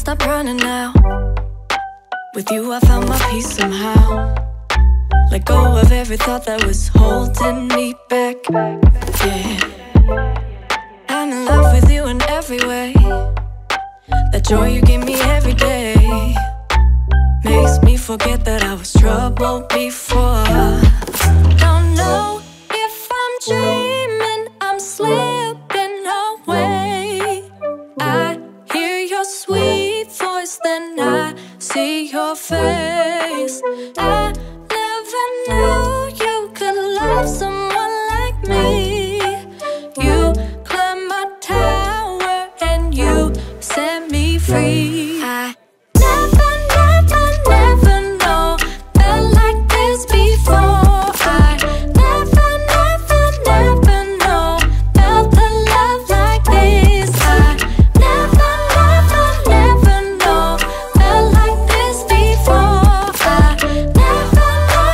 stop running now. With you I found my peace somehow. Let go of every thought that was holding me back. Yeah, I'm in love with you in every way. That joy you give me every day makes me forget that I was trouble before. Don't know if I'm dreaming, I'm slipping away. I hear your sweet voice, then I see your face. I never knew you could love someone like me. You climbed my tower and you set me free. I never know felt like this before. I never know felt the love like this. I never know felt like this before. I never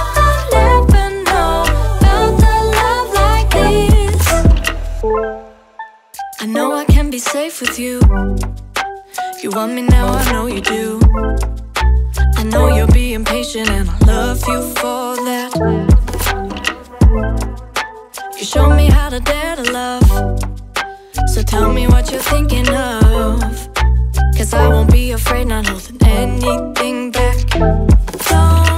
know felt the love like this. I know I can be safe with you. You want me now, I know you do. I know you're being patient and I love you for that. You showed me how to dare to love. So tell me what you're thinking of, 'cause I won't be afraid, not holding anything back. Don't